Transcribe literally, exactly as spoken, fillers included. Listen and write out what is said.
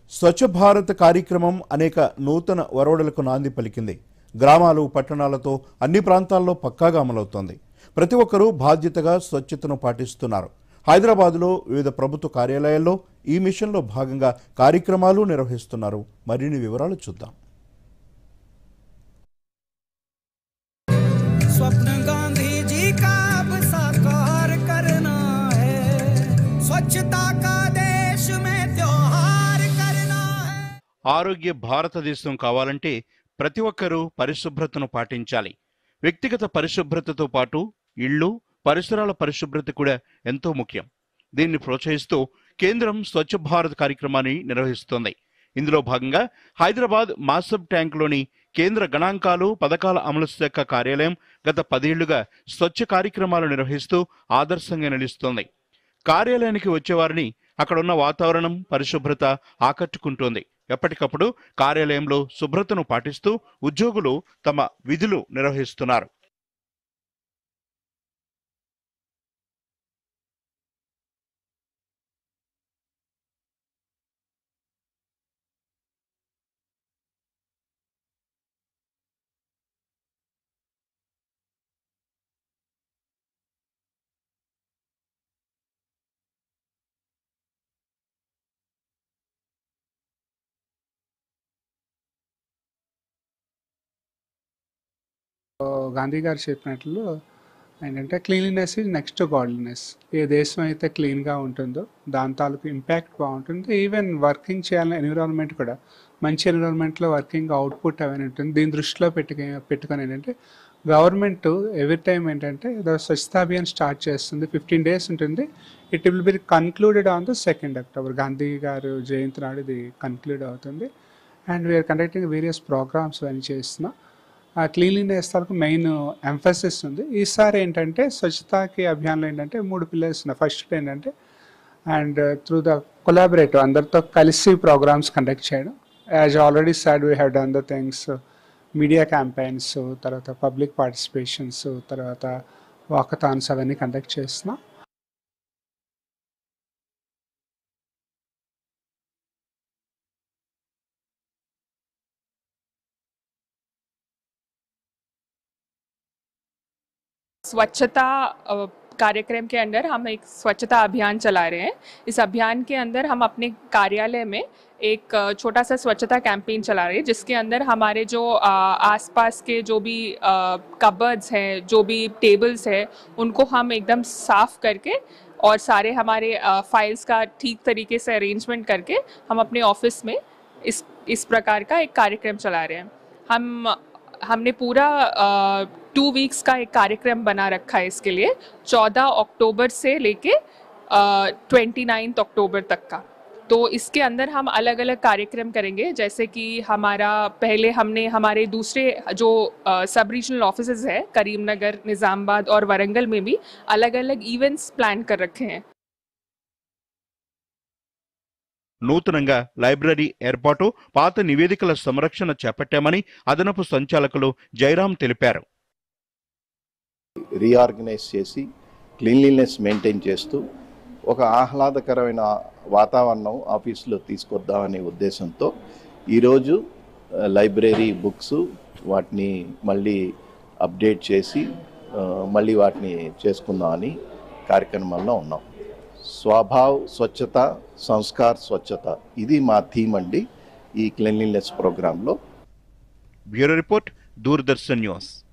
స్వచ్ఛ భారత్ కార్యక్రమం అనేక నూతన ఒరవడులకు నాంది పలికింది. గ్రామాలు పట్టణాలతో అన్ని ప్రాంతాల్లో పక్కాగా అమలవుతోంది. ప్రతి ఒక్కరూ బాధ్యతగా స్వచ్ఛతను పాటిస్తున్నారు. హైదరాబాద్లో వివిధ ప్రభుత్వ కార్యాలయాల్లో ఈ మిషన్లో భాగంగా కార్యక్రమాలు నిర్వహిస్తున్నారు. మరిన్ని వివరాలు చూద్దాం. ఆరోగ్య భారతదేశం కావాలంటే ప్రతి ఒక్కరూ పరిశుభ్రతను పాటించాలి. వ్యక్తిగత పరిశుభ్రతతో పాటు ఇళ్ళు, పరిసరాల పరిశుభ్రత కూడా ఎంతో ముఖ్యం. దీన్ని ప్రోత్సహిస్తూ కేంద్రం స్వచ్ఛ భారత్ కార్యక్రమాన్ని నిర్వహిస్తోంది. ఇందులో భాగంగా హైదరాబాద్ మాసబ్ ట్యాంక్లోని కేంద్ర గణాంకాలు పథకాల అమలు శాఖ కార్యాలయం గత పదేళ్లుగా స్వచ్ఛ కార్యక్రమాలు నిర్వహిస్తూ ఆదర్శంగా నిలుస్తోంది. కార్యాలయానికి వచ్చేవారిని అక్కడున్న వాతావరణం, పరిశుభ్రత ఆకట్టుకుంటోంది. ఎప్పటికప్పుడు కార్యాలయంలో శుభ్రతను పాటిస్తూ ఉద్యోగులు తమ విధులు నిర్వహిస్తున్నారు. గాంధీ గారు చెప్పినట్లు ఏంటంటే cleanliness is next to godliness. ఏ దేశం అయితే క్లీన్గా ఉంటుందో దాని తాలూకు ఇంపాక్ట్ బాగుంటుంది. ఈవెన్ వర్కింగ్ చేయాలని ఎన్విరాన్మెంట్ కూడా మంచి ఎన్విరాన్మెంట్లో వర్కింగ్ అవుట్పుట్ అవన్నీ ఉంటుంది. దీని దృష్టిలో పెట్టుకు పెట్టుకొని ఏంటంటే గవర్నమెంట్ ఎవ్రీ టైం ఏంటంటే స్వచ్ఛతా అభియాన్ స్టార్ట్ చేస్తుంది. ఫిఫ్టీన్ డేస్ ఉంటుంది. It will be concluded on the second October Gandhi గారు జయంతి నాడు ఇది కన్క్లూడ్ అవుతుంది. And we're conducting various programs అన్నీ చేస్తున్నాం. ఆ క్లీన్లీనెస్ తాలూకు మెయిన్ ఎంఫసిస్ ఉంది. ఈసారి ఏంటంటే స్వచ్ఛతాకి అభియాన్లో ఏంటంటే మూడు పిల్లర్స్ ఉన్నాయి. ఫస్ట్ ఏంటంటే అండ్ త్రూ ద కొలాబరేటివ్ అందరితో కలిసి ప్రోగ్రామ్స్ కండక్ట్ చేయడం. As already said we have done the things, media campaigns, తర్వాత పబ్లిక్ పార్టిసిపేషన్స్, తర్వాత వాకథాన్స్ అవన్నీ కండక్ట్ చేస్తున్నాం. स्वच्छता कार्यक्रम के अंदर हम एक स्वच्छता अभियान चला रहे हैं. इस अभियान के अंदर हम अपने कार्यालय में एक छोटा सा स्वच्छता कैंपेन चला रहे हैं, जिसके अंदर हमारे जो आसपास के जो भी कबर्ड्स हैं, जो भी टेबल्स हैं, उनको हम एकदम साफ करके और सारे हमारे फाइल्स का ठीक तरीके से अरेंजमेंट करके हम अपने ऑफिस में इस इस प्रकार का एक कार्यक्रम चला रहे हैं. हम हमने पूरा टू वीक्स का एक कार्यक्रम बना रखा है इसके लिए, चौदह अक्टूबर से लेके ट्वेंटी नाइन्थ अक्टूबर तक का. तो इसके अंदर हम अलग अलग कार्यक्रम करेंगे. जैसे कि हमारा पहले हमने हमारे दूसरे जो सब रीजनल ऑफिसेज है करीमनगर, निज़ामाबाद और वरंगल में भी अलग अलग इवेंट्स प्लान कर रखे हैं. నూతనంగా లైబ్రరీ ఏర్పాటు, పాత నివేదికల సంరక్షణ చేపట్టామని అదనపు సంచాలకులు జయరాం తెలిపారు. రీఆర్గనైజ్ చేసి క్లీన్లీనెస్ మెయింటైన్ చేస్తూ ఒక ఆహ్లాదకరమైన వాతావరణం ఆఫీసులో తీసుకొద్దామనే ఉద్దేశంతో ఈరోజు లైబ్రరీ బుక్స్ వాటిని మళ్ళీ అప్డేట్ చేసి మళ్ళీ వాటిని చేసుకుందామని కార్యక్రమంలో ఉన్నాం. స్వభావ్ స్వచ్ఛత, సంస్కార్ స్వచ్ఛత, ఇది మా థీమ్ అండి ఈ క్లీన్లీనెస్ ప్రోగ్రాంలో. Bureau report, Doordarshan news.